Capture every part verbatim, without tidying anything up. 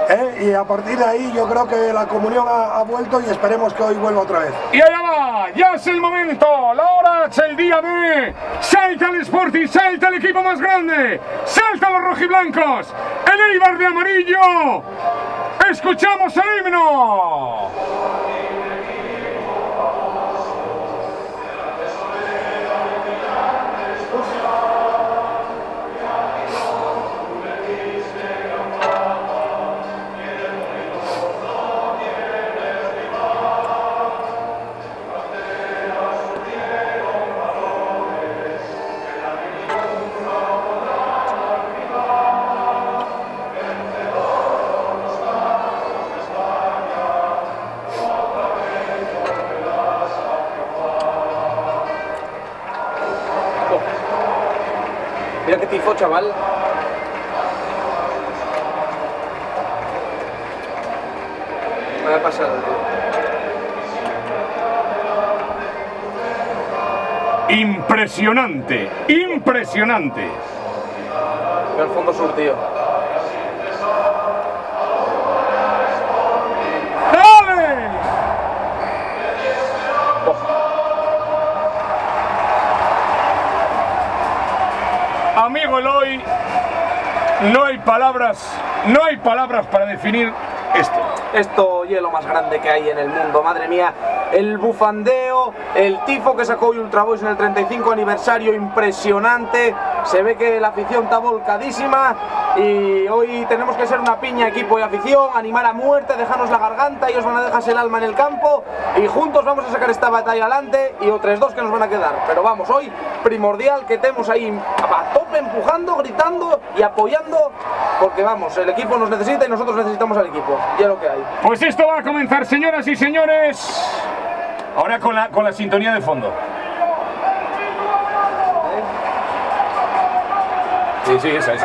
¿Eh? Y a partir de ahí yo creo que la comunión ha, ha vuelto y esperemos que hoy vuelva otra vez. Y allá va, ya es el momento, la hora, es el día de salta el Sporting, salta el equipo más grande, salta los rojiblancos, el Eibar de amarillo. Escuchamos el himno. Mira qué tifo, chaval. Me ha pasado, tío. Impresionante, impresionante. Mira el fondo sur, tío. ¡Dale! Amigo Eloy, no hay palabras, no hay palabras para definir esto. Esto es lo más grande que hay en el mundo, madre mía. El bufandeo, el tifo que sacó hoy Ultra Boys en el treinta y cinco aniversario, impresionante. Se ve que la afición está volcadísima y hoy tenemos que ser una piña equipo y afición, animar a muerte, dejarnos la garganta, ellos van a dejarse el alma en el campo y juntos vamos a sacar esta batalla adelante y otros dos que nos van a quedar. Pero vamos, hoy primordial que estemos ahí a tope empujando, gritando y apoyando, porque vamos, el equipo nos necesita y nosotros necesitamos al equipo, ya lo que hay. Pues esto va a comenzar, señoras y señores, ahora con la, con la sintonía de fondo. Sí, sí, esa, esa.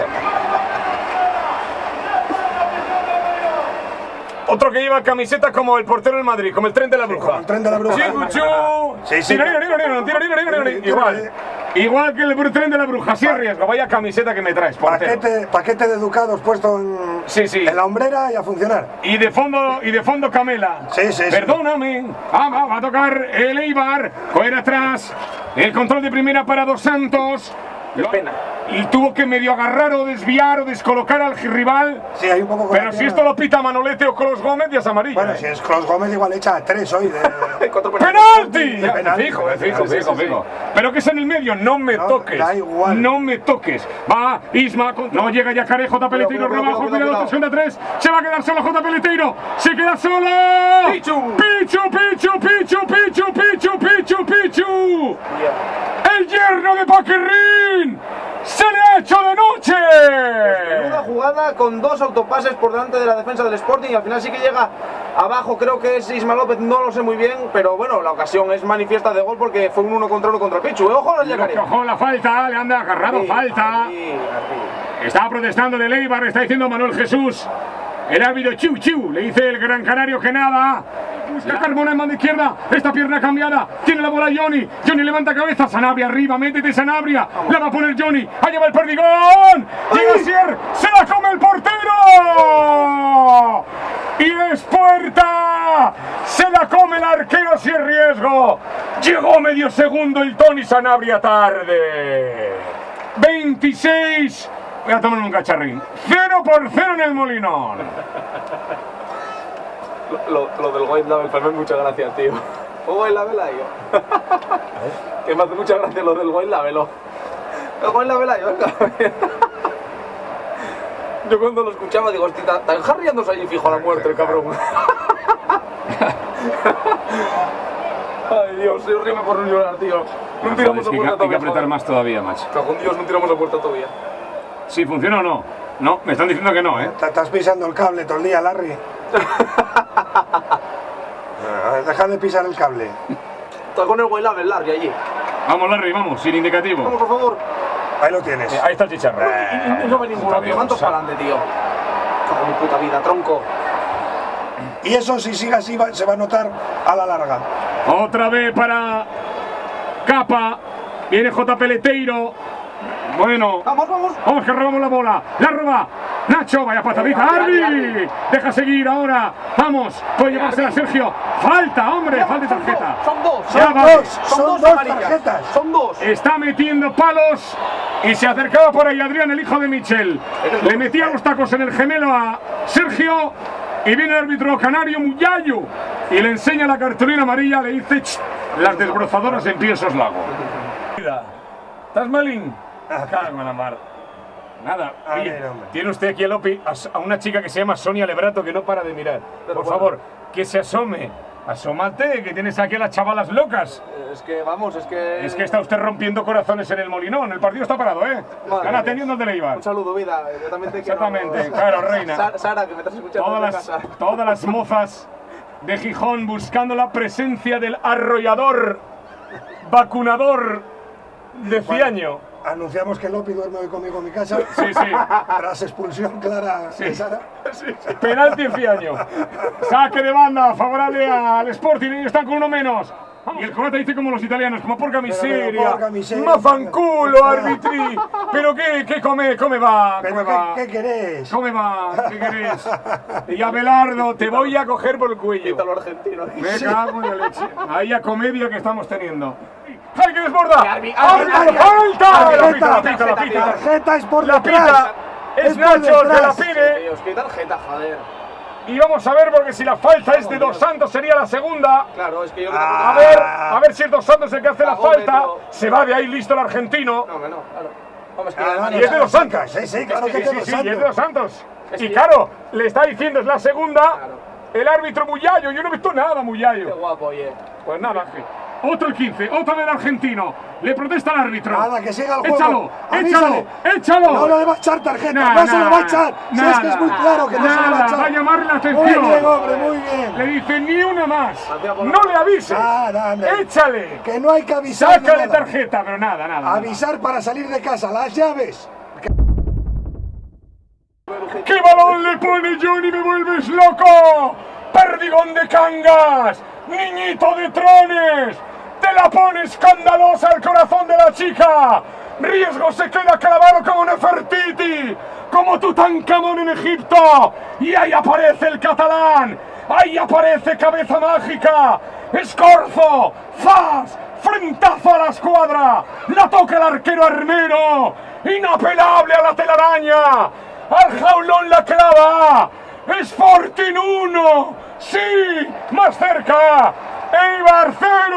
Otro que lleva camiseta como el portero del Madrid, como el tren de la bruja. Como el tren de la bruja. Sí, mucho. Sí, sí. Igual. Igual que el tren de la bruja, sin riesgo. Vaya camiseta que me traes, portero. Paquete, paquete de educados puesto en, sí, sí. en la hombrera y a funcionar. Y de fondo, y de fondo Camela. Sí, sí, sí. Perdóname. Ah, va, va a tocar el Eibar. Coger atrás. El control de primera para Dos Santos. Qué pena. Y tuvo que medio agarrar o desviar o descolocar al rival. Sí, hay un poco. Pero si esto lo pita Manolete o Clos Gómez, ya es amarillo. Bueno, ¿eh? si es Clos Gómez, igual echa tres hoy. De... ¡Penalti! De penalti. Fijo, eh, fijo, Sí, sí, fijo, sí, fijo. Pero que es en el medio, no me No, toques. da igual. No me toques. Va Isma, con- no llega Yacaré, J. Peleteiro, Cuidado, rebajo, cuidado, cuidado, cuidado. tres contra tres. Se va a quedar solo J. Peleteiro. Se queda solo. Pichu. Pichu, Pichu, Pichu, Pichu, Pichu, Pichu, Pichu. Yeah. El yerno de Paquirrín. ¡Se le ha hecho de noche! Menuda jugada con dos autopases por delante de la defensa del Sporting y al final sí que llega abajo, creo que es Isma López, no lo sé muy bien, pero bueno, la ocasión es manifiesta de gol porque fue un uno contra uno contra el Pichu. ¿Eh? Ojo al Yacaré. Ojo, la falta, le han agarrado Sí, falta. sí, sí. Está protestando el Eibar, está diciendo Manuel Jesús. El árbitro Chiu Chiu, le dice el gran canario que nada. Busca Carmona en mano izquierda, esta pierna cambiada, tiene la bola Johnny, Johnny levanta cabeza, Sanabria arriba, métete Sanabria, la va a poner Johnny, ahí lleva el perdigón, llega Sier, se la come el portero, y es puerta, se la come el arquero sin riesgo, llegó medio segundo el Tony Sanabria tarde, veintiséis, voy a tomar un cacharrín, cero por cero en el Molinón. Lo, lo del White Label me hace mucha gracia, tío. ¿O White Label ahí? Que me hace mucha gracia lo del White Label. El White Label ahí, venga. Yo cuando lo escuchaba digo, hostia, tan jarriándose allí fijo a la muerte el cabrón. Ay Dios, yo río por no llorar, tío. No tiramos a puerta Hay que todavía. apretar más todavía, macho. Cajón Dios, no tiramos a puerta todavía. ¿Sí funciona o no? No, me están diciendo que no, ¿eh? Te estás pisando el cable todo el día, Larry. Deja de pisar el cable. Está con el White Label Larry allí. Vamos, Larry, vamos, sin indicativo. Vamos, por favor. Ahí lo tienes. Eh, ahí está el chicharro. Y, y- y no ve ninguno, tío. Mantos para adelante, tío. Cago en mi puta vida, tronco. Y eso, si sigue así, va- se va a notar a la larga. Otra vez para Capa. Viene J. Peleteiro. Bueno, Vamos, vamos. vamos que robamos la bola. La roba. Nacho, vaya patadita, Arbi. Deja seguir ahora. Vamos, puede llevársela Sergio. Falta, hombre, falta de tarjeta. Son dos, Ya son vale. dos, son Son dos dos amarillas. tarjetas. Son dos. Está metiendo palos y se acercaba por ahí Adrián, el hijo de Michel. Le metía los tacos en el gemelo a Sergio y viene el árbitro canario Muyayo y le enseña la cartulina amarilla, le dice "Ch, las desbrozadoras en pie soslago". ¿Estás malín? Cago en la mar. Nada, A oye, ver, hombre. tiene usted aquí a Lopi a, a una chica que se llama Sonia Lebrato que no para de mirar. Pero Por bueno. favor, que se asome. Asómate, que tienes aquí a las chavalas locas. Es que vamos, es que. Es que está usted rompiendo corazones en el Molinón. El partido está parado, ¿eh? Madre Gana mía. teniendo el de Leibar. Un saludo, vida. Yo también te quiero. Exactamente, claro, reina. Sara, Sara, que me estás escuchando Todas desde las, casa. todas las mozas de Gijón buscando la presencia del arrollador, vacunador de Ciaño. Anunciamos que Lopi duerme hoy conmigo en mi casa. Sí, sí. Tras expulsión clara de Sara. Penalti en Ciaño. Saque de banda favorable al Sporting. Ellos están con uno menos. Y el croata dice como los italianos, como porca miseria. porca miseria. Mafanculo, arbitri. Pero qué, qué come, come va, ¿Pero come qué, va. qué querés? ¿Cómo va? ¿Qué querés? Y Abelardo, te voy a coger por el cuello. Ítalo argentino. Me cago en la leche. Ahí a comedia que estamos teniendo. ¡Ay, que desborda! Arbi, ¡Arbi, Arbi, falta! La pita, la Tarjeta, pita, la pita. tarjeta es por La detrás. pita. Es por Nacho el que la detrás. pide. Dios, qué tarjeta, joder. Y vamos a ver, porque si la falta es de Dos Santos sería la segunda. Claro, es que yo creo Ah. A ver, a ver si es Dos Santos el que hace la falta. Cagómetro. Se va de ahí listo el argentino. No, hombre, no, claro. Vamos, es que Ah, no, Y es de Dos Santos. Sí, sí, claro que Sí, es de sí, Dos sí, y es de Dos Santos. Santos. Es Y que- claro, le está diciendo, es la segunda. Claro. El árbitro Muyayo. Yo no he visto nada, Qué Muyayo. guapo, oye. Pues nada, Ángel. Otro el quince, otra vez el argentino. Le protesta al árbitro. Nada, que siga el juego. Échalo, Avísale. échalo, échalo. No le va a echar tarjeta, Nah, no se lo va a nah, echar. Si nada, es que es muy claro que no se lo va a nada, echar. va a llamarle la Muy atención. bien, hombre, muy bien. Le dice ni una más. Hacía por No la- le avises. Nada, hombre. Échale. Que no hay que avisar. Sácale nada. tarjeta, pero nada, nada. nada. Avisar para salir de casa, las llaves. ¡Qué balón le pone Johnny! ¡Me vuelves loco! ¡Perdigón de Cangas! ¡Niñito de Trones! ¡Te la pone escandalosa al corazón de la chica! ¡Riesgo se queda clavado como Nefertiti! ¡Como Tutankamón en Egipto! ¡Y ahí aparece el catalán! ¡Ahí aparece Cabeza Mágica! ¡Escorzo! ¡Zas! ¡Frentazo a la escuadra! ¡La toca el arquero armero! ¡Inapelable a la telaraña! ¡Al jaulón la clava! ¡Sporting uno! ¡Sí! ¡Más cerca! ¡Eibar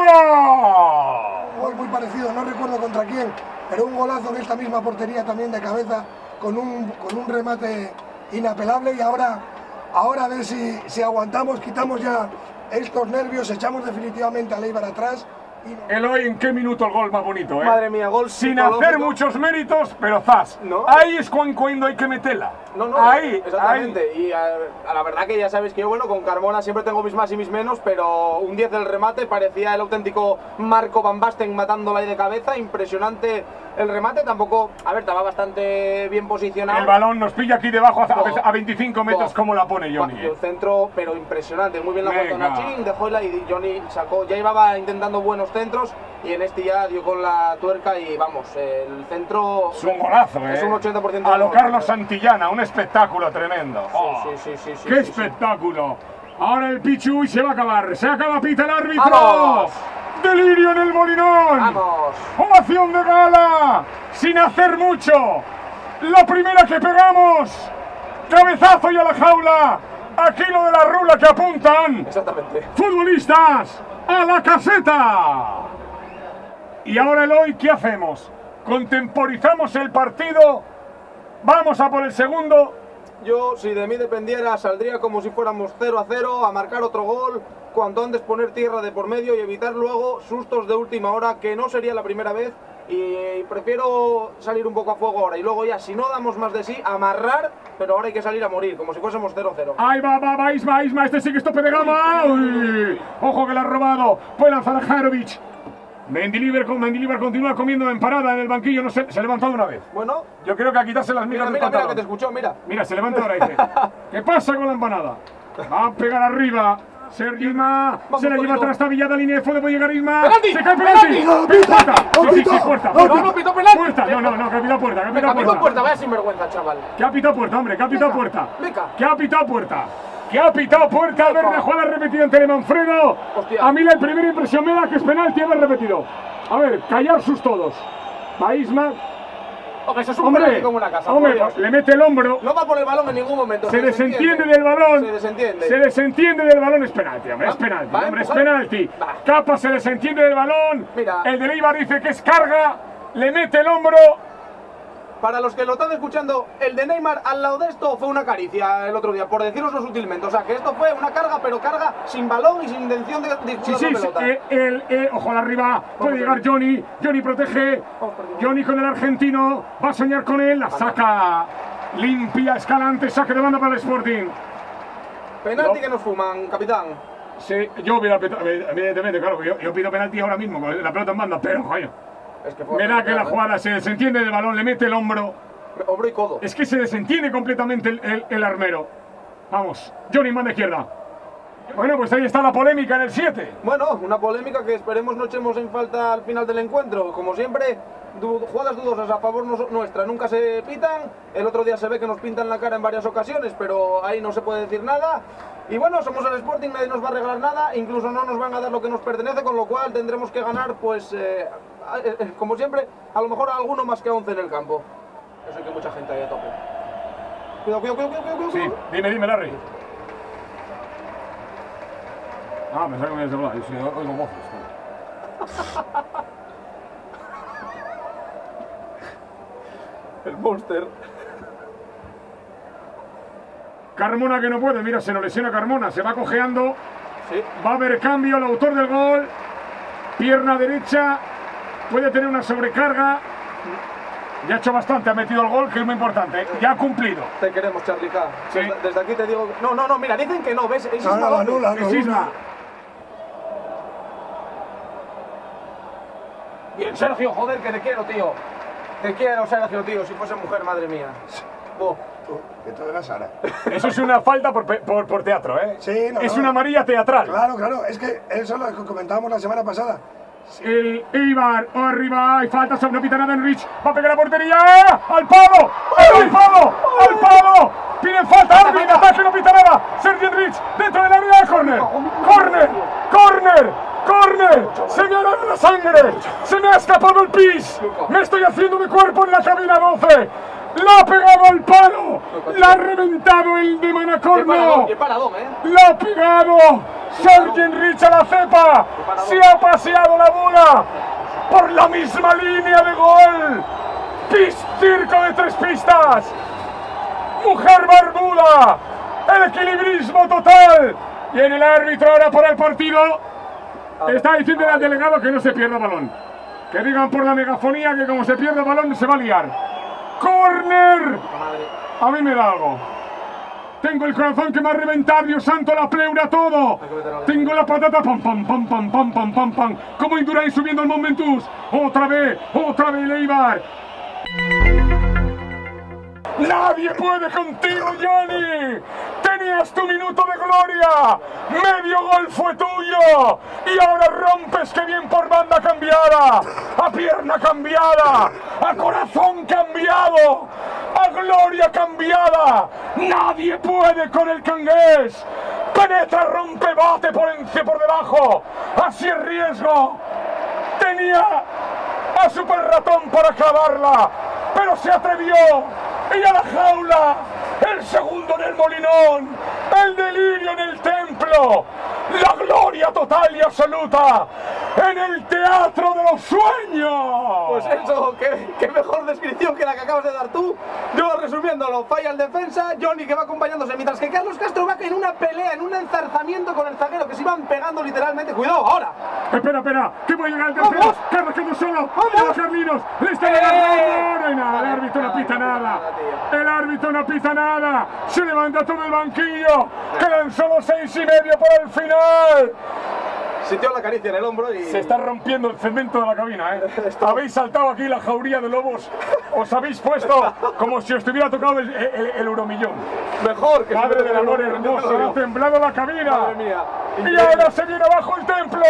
cero! Un gol muy parecido, no recuerdo contra quién, pero un golazo en esta misma portería también de cabeza, con un, con un remate inapelable. Y ahora, ahora a ver si, si aguantamos, quitamos ya estos nervios, echamos definitivamente a Eibar atrás. Y no- Eloy, ¿en qué minuto el gol más bonito, eh? Madre mía, gol Sin psicológico. hacer muchos méritos, pero zas. No. Ahí es cuando, cuando hay que meterla. No, no, ahí, exactamente. Y a, a la verdad que ya sabéis que yo, bueno, con Carmona siempre tengo mis más y mis menos, pero un diez del remate parecía el auténtico Marco Van Basten matándola ahí de cabeza. Impresionante el remate, tampoco, a ver, estaba bastante bien posicionado. El balón nos pilla aquí debajo a, No. a veinticinco metros, No. como la pone Johnny. Y el centro, pero impresionante, muy bien la vuelta Venga. Nachín, dejó la y Johnny sacó, ya llevaba intentando buenos centros y en este ya dio con la tuerca y vamos, el centro Es un golazo, ¿eh? es un ochenta por ciento A de lo gol. Carlos Santillana, un espectáculo tremendo. Oh, Sí, sí, sí, sí, ¡Qué sí, sí. espectáculo! Ahora el Pichu y se va a acabar. Se acaba, pita el árbitro. ¡Vamos! ¡Delirio en el Molinón! ¡Vamos! ¡Ovación de gala! ¡Sin hacer mucho! ¡La primera que pegamos! ¡Cabezazo y a la jaula! ¡Aquí lo de la rula que apuntan! Exactamente. ¡Futbolistas! ¡A la caseta! Y ahora, Eloy, ¿qué hacemos? ¿Contemporizamos el partido? ¿Vamos a por el segundo? Yo, si de mí dependiera, saldría como si fuéramos cero a cero a marcar otro gol, cuanto antes poner tierra de por medio y evitar luego sustos de última hora, que no sería la primera vez. Y prefiero salir un poco a fuego ahora y luego ya, si no damos más de sí, amarrar, pero ahora hay que salir a morir, como si fuésemos cero cero. Ahí va, va, va, Isma, Isma, este sí que es tope de gama. Uy, ojo que le ha robado. Puede lanzar a Jarovic. Mendilibar, con, Mendilibar continúa comiendo en parada en el banquillo. No sé, se ha levantado una vez. Bueno, Yo creo que a quitarse las mira, migas del mira, mira que pantalón. te escuchó, mira. Mira, se levanta ahora y dice: ¿qué pasa con la empanada? Va a pegar arriba Sergio Isma, Vamos, se la lleva Polito. trastabillada, línea de fondo, puede llegar Isma. ¡Penalti! Se cae penalti. ¡Penalti! Puerta. ¡No, Sí, sí, pitó! puerta. ¡No, No, no, pitó penalti. Puerta. No, no, no, que ha pitado puerta, que ha Me pitado capitó puerta. puerta, vaya sinvergüenza, chaval. Que ha pitado puerta, hombre, que ha pitado Meca, puerta. meca. Que ha pitado puerta. Que ha pitado puerta. A ver la jugada repetida ante Manfredo. Hostia. A mí la primera impresión me da que es penalti haber repetido. A ver, callar sus todos. Va Isma. Hombre, eso es un Hombre, penalti como una casa. hombre, por Dios. le mete el hombro. No va por el balón en ningún momento. Se desentiende del balón. Se desentiende. Se desentiende del balón, es penalti, hombre, es Va- penalti, va a hombre, es empujar. penalti. Va. Capa se desentiende del balón. Mira. El de Leibar dice que es carga. Le mete el hombro. Para los que lo están escuchando, el de Neymar al lado de esto fue una caricia el otro día, por deciroslo sutilmente. O sea, que esto fue una carga, pero carga sin balón y sin intención de Sí, disputar sí, la sí, pelota. eh, el, eh, ojo a la arriba, puede llegar Johnny. Johnny protege. Vamos, por Dios. Johnny con el argentino. Va a soñar con él. La saca limpia, Escalante. Saque de banda para el Sporting. Penalti No. que nos fuman, capitán. Sí, yo hubiera pitado, evidentemente, claro, yo, yo pido penalti ahora mismo con la pelota en banda, pero coño. Es que fue Verá que la ¿eh? jugada se desentiende del balón, le mete el hombro. Hombro y codo. Es que se desentiende completamente el, el, el armero. Vamos, Johnny, manda izquierda. Bueno, pues ahí está la polémica en el siete. Bueno, una polémica que esperemos no echemos en falta al final del encuentro. Como siempre, du- jugadas dudosas a favor nos- nuestra nunca se pitan. El otro día se ve que nos pintan la cara en varias ocasiones, pero ahí no se puede decir nada. Y bueno, somos el Sporting, nadie nos va a regalar nada, incluso no nos van a dar lo que nos pertenece, con lo cual tendremos que ganar, pues, eh, a- eh, como siempre, a lo mejor a alguno más que a once en el campo. Yo sé que mucha gente ahí a tope. Cuidado, cuidado, cuidado, cuidado, cuidado. Sí, cuidado. dime, dime, Larry. Ah, me salgo bien de hablar, yo sí, oigo voces. El Monster. Carmona que no puede, mira, se nos lesiona Carmona, se va cojeando. Sí. Va a haber cambio, el autor del gol. Pierna derecha, puede tener una sobrecarga. Ya ha hecho bastante, ha metido el gol, que es muy importante. Ya ha cumplido. Te queremos, Charlie K. Sí. Desde, desde aquí te digo... No, no, no, mira, dicen que no, ¿ves? Es No, no, Isma no, López. anula, Es Isma. Bien, Sergio, joder, que te quiero, tío. Te quiero, Sergio, tío. Si fuese mujer, madre mía. Oh. Tú, que tú eras Sara. Eso es una falta por, pe- por, por teatro, ¿eh? Sí, no, Es no. una amarilla teatral. Claro, claro, es que eso es lo que comentábamos la semana pasada. El Eibar, arriba, hay falta, sobre no pita nada Enrich, va a pegar la portería, al palo, al palo, al palo, piden falta, árbitro, ataque, no pita nada, Sergio Enrich, dentro del área, córner, córner, córner, córner, se me ha dado la sangre, se me ha escapado el pis, me estoy haciendo de cuerpo en la cabina doce, la ha pegado al palo, la ha reventado el de Qué paradón, Manacorno. qué paradón, ¿eh? ¡La ha pegado! Sergio Enrich a la cepa. Se ha paseado la bola por la misma línea de gol. Pis circo de tres pistas. Mujer barbuda. El equilibrismo total. Y en el árbitro ahora para el partido. Está diciendo al delegado que no se pierda balón. Que digan por la megafonía que como se pierde balón se va a liar. ¡Corner! Madre. A mí me da algo. Tengo el corazón que me ha reventado, Dios santo, la pleura, todo. Tengo la patata, pam, pam, pam, pam, pam, pam, pam, pam. Como Indurain subiendo el Momentus. Otra vez, otra vez Leibar. Nadie puede contigo, Johnny. Tenías tu minuto de gloria. Medio gol fue tuyo. Y ahora rompes, que bien por banda cambiada. A pierna cambiada. A corazón cambiado. A gloria cambiada. Nadie puede con el cangués. Penetra, rompe, bate por encima, por debajo. Así es riesgo. Tenía a Super Ratón para acabarla, pero se atrevió. Y a la jaula, el segundo en el Molinón, el delirio en el templo, la gloria total y absoluta en el teatro de los sueños. Pues eso, qué, qué mejor descripción que la que acabas de dar tú. Yo resumiéndolo, falla el defensa, Johnny que va acompañándose, mientras que Carlos Castro va en una pelea, en un enzarzamiento con el zaguero, que se iban pegando literalmente. cuidado, ahora. Espera, espera, que voy a llegar al tercero. ¡Vamos! Carlos quedó solo. ¡Vamos! ¡Vamos, Carlinos! ¡Le está ¡Eh! llegando! No hay nada, el árbitro no Ay, pita no, nada. nada, tío. El árbitro no pita nada. Se levanta todo el banquillo. Quedan solo seis y medio para el final. Sintió la caricia en el hombro y... Se está rompiendo el cemento de la cabina, ¿eh? Habéis saltado aquí la jauría de lobos, os habéis puesto como si os estuviera tocado el, el, el euromillón. Mejor que... Madre del amor hermoso, ha temblado la cabina. Madre mía. Y ahora se viene abajo el templo.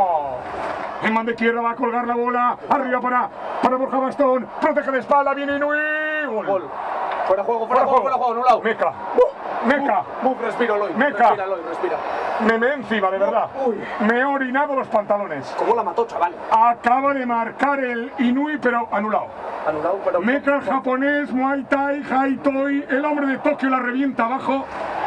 En mano izquierda va a colgar la bola, arriba para, para Borja Bastón, protege de espalda, viene Inui. Gol. Gol. Fuera juego, fuera juego, fuera juego, anulado. Meca. Meca. Buf, respira, Eloy. Meca. Respira, Eloy, respira. Me me encima, de verdad. Uy. Me he orinado los pantalones. ¿Cómo la mató, chaval? Acaba de marcar el Inui, pero anulado. Anulado, pero... Meca, el japonés, Muay Thai, Haitoi, el hombre de Tokio la revienta abajo.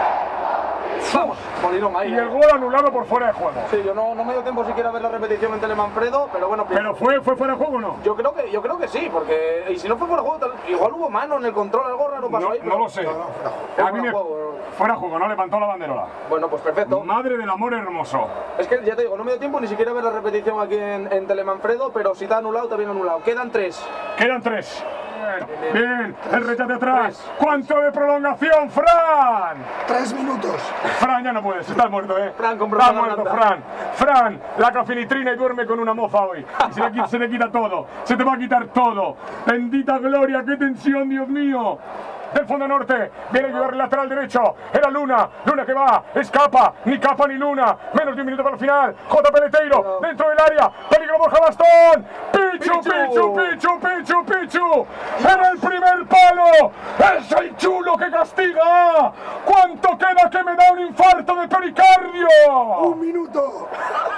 Vamos, Molinón ahí. Y el gol anulado por fuera de juego. Sí, yo no, no me dio tiempo siquiera a ver la repetición en Telemanfredo, pero bueno... ¿Pero fue, fue fuera de juego o no? Yo creo que, yo creo que sí, porque... Y si no fue fuera de juego, tal, igual hubo mano en el control, algo raro pasó No, ahí. no pero- lo sé. No, no, fuera juego. A mí me... Fuera juego. Fuera de juego, no levantó la banderola. Bueno, pues perfecto. Madre del amor hermoso. Es que ya te digo, no me dio tiempo ni siquiera a ver la repetición aquí en, en Telemanfredo, pero si te ha anulado, te viene anulado. Quedan tres. Quedan tres. Bien, bien, el rechate atrás. ¿Cuánto de prolongación, Fran? Tres minutos. Fran, ya no puedes, estás muerto, ¿eh? Fran, compró Estás la muerto, garganta. Fran. Fran, la cafinitrina y duerme con una moza hoy. Y se le, quita, se le quita todo. Se te va a quitar todo. Bendita gloria, qué tensión, Dios mío. Del fondo norte, viene a ayudar el lateral derecho. Era Luna, Luna que va, escapa, ni capa ni Luna. Menos de un minuto para el final. J. Peleteiro, dentro del área. Peligro Borja Bastón. Pichu, Pichu, Pichu, Pichu, Pichu. En el primer palo. Es el chulo que castiga. ¿Cuánto queda que me da un infarto de pericardio? Un minuto.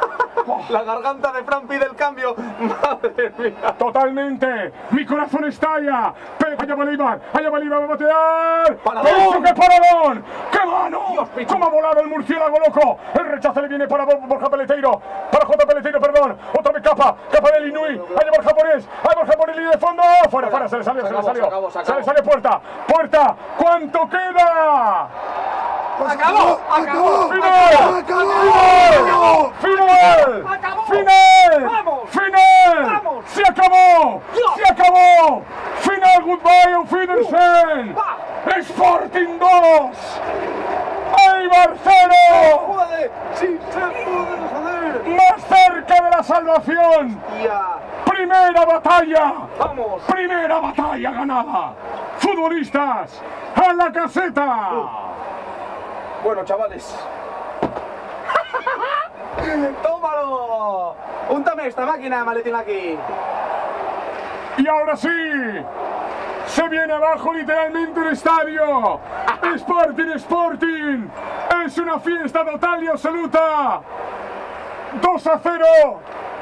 La garganta de Fran pide el cambio. Madre mía. Totalmente, mi corazón estalla. Pero allá va Leibar, allá va Leibar, va a batear. ¡Paradón! ¡Pichu, qué paradón! ¡Qué mano! Dios, Pichu. ¡Cómo ha volado el murciélago loco! El rechazo le viene para Bo- Borja Peleteiro, para J. Peleteiro, perdón. Otra vez capa, capa del Inui. Allá va el japonés, allá va el japonés, línea de fondo. Fuera, fuera, se le salió, Se se le acabó, salió. se acabó, se Se le acabó. sale puerta, puerta. ¿Cuánto queda? Pues ¡Acabó! ¡Acabó! ¡Final! ¡Acabó! ¡Final! ¡Acabó! ¡Final! ¡Vamos! ¡Final! ¡Vamos! ¡Se acabó! ¡Dios! ¡Se acabó! ¡Final! ¡Goodbye, Auf Wiedersehen! ¡Va! ¡Sporting dos! ¡Eibar cero! ¡Joder! ¡Sí se puede, joder! ¡Más cerca de la salvación! ¡Ya! ¡Primera batalla! ¡Vamos! ¡Primera batalla ganada! ¡Futbolistas! ¡A la caseta! Bueno, chavales. ¡Tómalo! ¡Úntame esta máquina, maletín aquí! Y ahora sí, se viene abajo literalmente el estadio. Sporting, Sporting. Es una fiesta total y absoluta. dos a cero.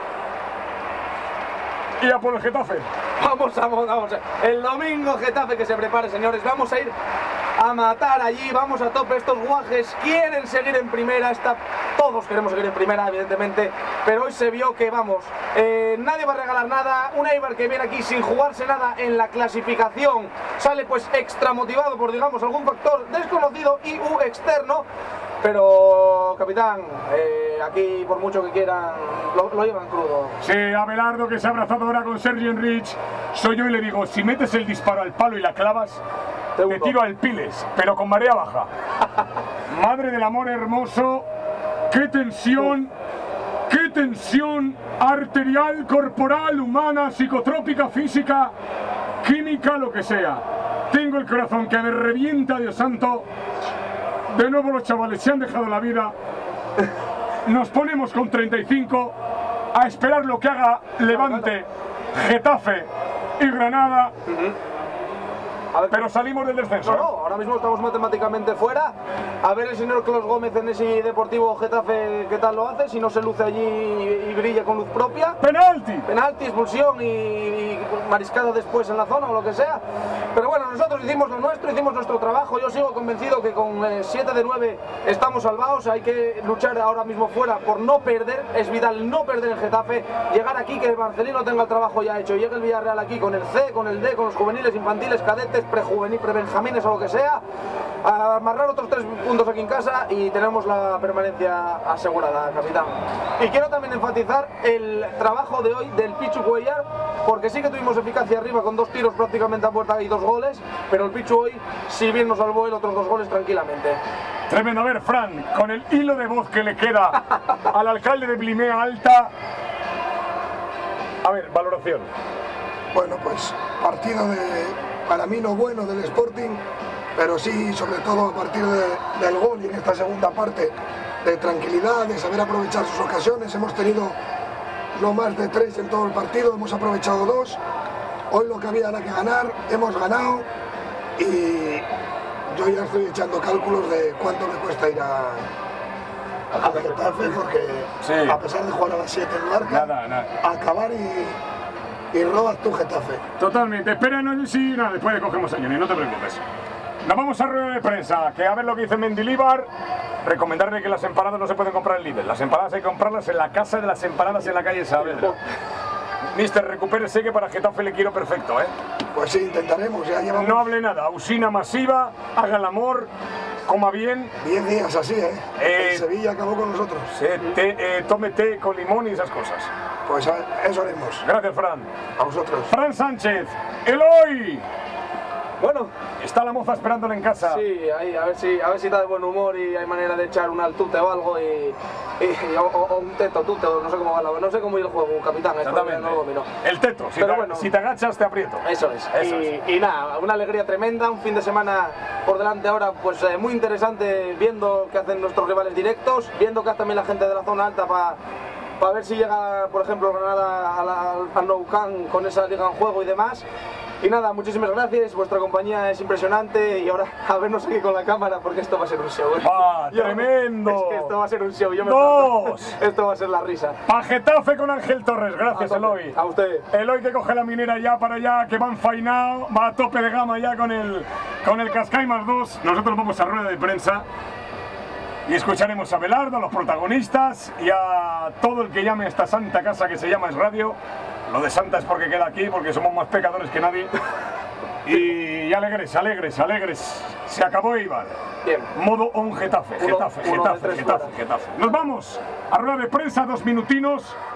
Y a por el Getafe. Vamos a, vamos a... El domingo Getafe que se prepare, señores. Vamos a ir a matar allí. Vamos a tope. Estos guajes quieren seguir en primera. Esta... Todos queremos seguir en primera, evidentemente. Pero hoy se vio que, vamos, eh, nadie va a regalar nada. Un Eibar que viene aquí sin jugarse nada en la clasificación. Sale pues extra motivado por, digamos, algún factor desconocido y u externo. Pero, capitán, eh, aquí por mucho que quieran, lo, lo llevan crudo. Sí, Abelardo, que se ha abrazado ahora con Sergi Enrich. Soy yo y le digo, si metes el disparo al palo y la clavas, Te te hundo. tiro al Piles, pero con marea baja. Madre del amor hermoso, qué tensión, qué tensión arterial, corporal, humana, psicotrópica, física, química, lo que sea. Tengo el corazón que me revienta, Dios santo. De nuevo los chavales se han dejado la vida. Nos ponemos con treinta y cinco a esperar lo que haga Levante, Getafe y Granada. A ver, Pero salimos del descenso. No, ¿eh? no, ahora mismo estamos matemáticamente fuera. A ver el señor Clos Gómez en ese Deportivo Getafe qué tal lo hace, si no se luce allí y, y brilla con luz propia. ¡Penalti! Penalti, expulsión y, y mariscada después en la zona o lo que sea. Pero bueno, nosotros hicimos lo nuestro, hicimos nuestro trabajo. Yo sigo convencido que con siete de nueve estamos salvados. Hay que luchar ahora mismo fuera por no perder. Es vital no perder en Getafe. Llegar aquí, que Marcelino tenga el trabajo ya hecho. Llegue el Villarreal aquí con el C, con el D, con los juveniles, infantiles, cadetes, prejuvenil, prebenjamines o lo que sea. A amarrar otros tres puntos aquí en casa y tenemos la permanencia asegurada, capitán. Y quiero también enfatizar el trabajo de hoy del Pichu Cuellar, porque sí que tuvimos eficacia arriba con dos tiros prácticamente a puerta y dos goles, pero el Pichu hoy, si bien nos salvó él otros dos goles tranquilamente. Tremendo. A ver, Fran, con el hilo de voz que le queda al alcalde de Blimea Alta, a ver, valoración. Bueno, pues partido de, para mí no bueno del Sporting, pero sí, sobre todo a partir de, del gol y en esta segunda parte, de tranquilidad, de saber aprovechar sus ocasiones. Hemos tenido no más de tres en todo el partido, hemos aprovechado dos. Hoy lo que había era que ganar, hemos ganado y yo ya estoy echando cálculos de cuánto me cuesta ir a, a Getafe, porque sí, a pesar de jugar a las siete en Marca, nada, nada. acabar y, y robas tu Getafe. Totalmente. Espera, no, sí, nada, después le cogemos a Johnny, no te preocupes. Nos vamos a rueda de prensa, que a ver lo que dice Mendilibar. Recomendarle que las empanadas no se pueden comprar en Lidl. Las empanadas hay que comprarlas en la casa de las empanadas en la calle Saavedra. Mister, recupérese que para Getafe le quiero perfecto, ¿eh? Pues sí, intentaremos, ya llevamos... No hable nada, usina masiva, haga el amor, coma bien. Diez días así, ¿eh? eh el Sevilla acabó con nosotros. Eh, té, eh, tome té con limón y esas cosas. Pues a, eso haremos. Gracias, Fran. A vosotros. Fran Sánchez, Eloy. Bueno, está la moza esperándole en casa. Sí, ahí, a ver si a ver si está de buen humor y hay manera de echar un altute o algo y, y o, o un teto, tute, o no sé cómo va la, no sé cómo ir el juego, capitán, esto no lo domino. El teto, si, Pero te, bueno, si te agachas te aprieto. Eso es. Eso y, es. y nada, una alegría tremenda, un fin de semana por delante ahora, pues eh, muy interesante, viendo qué hacen nuestros rivales directos, viendo qué hace también la gente de la zona alta para para ver si llega, por ejemplo, Granada a la, al Nou Camp con esa liga en juego y demás. Y nada, muchísimas gracias, vuestra compañía es impresionante y ahora a vernos aquí con la cámara porque esto va a ser un show. ¿eh? ¡Ah, yo, tremendo! Es que esto va a ser un show, yo me ¡Dos! Esto va a ser la risa. Pa' Getafe con Ángel Torres, gracias a Eloy. A usted. Eloy que coge la minera ya para allá, que va enfainado, va a tope de gama ya con el, con el Cascai más dos. Nosotros vamos a rueda de prensa y escucharemos a Belardo, a los protagonistas y a todo el que llame a esta santa casa que se llama Es Radio. Lo de santa es porque queda aquí, porque somos más pecadores que nadie. Y alegres, alegres, alegres. Se acabó Eibar. Bien. Modo on Getafe, Uno, Getafe, uno Getafe, de Getafe, fuera. Getafe. Nos vamos a rueda de prensa, dos minutinos.